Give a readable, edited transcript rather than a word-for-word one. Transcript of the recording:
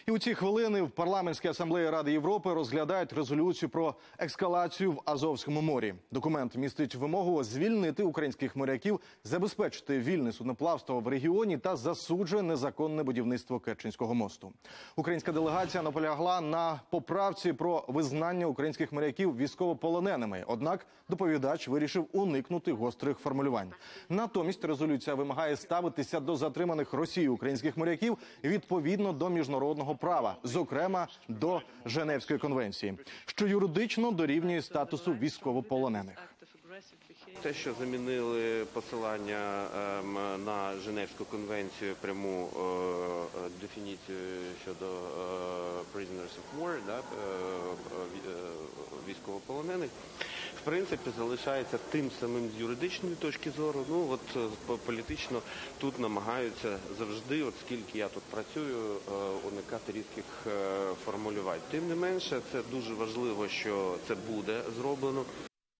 І у ці хвилини в парламентській асамблеї Ради Європи розглядають резолюцію про ескалацію в Азовському морі. Документ містить вимогу звільнити українських моряків, забезпечити вільне судноплавство в регіоні та засуджує незаконне будівництво Керченського мосту. Українська делегація наполягла на поправці про визнання українських моряків військовополоненими. Однак доповідач вирішив уникнути гострих формулювань. Натомість резолюція вимагає ставитися до затриманих Росією українських моряків відповідно до міжнародного права, зокрема до Женевської конвенції, що юридично дорівнює статусу військовополонених. Те, що замінили посилання на Женевську конвенцію, пряму дефініцію щодо prisoners of war, військовополонених, в принципі, залишається тим самим з юридичної точки зору. Ну, от політично тут намагаються завжди, от скільки я тут працюю, уникати різких формулювань. Тим не менше, це дуже важливо, що це буде зроблено.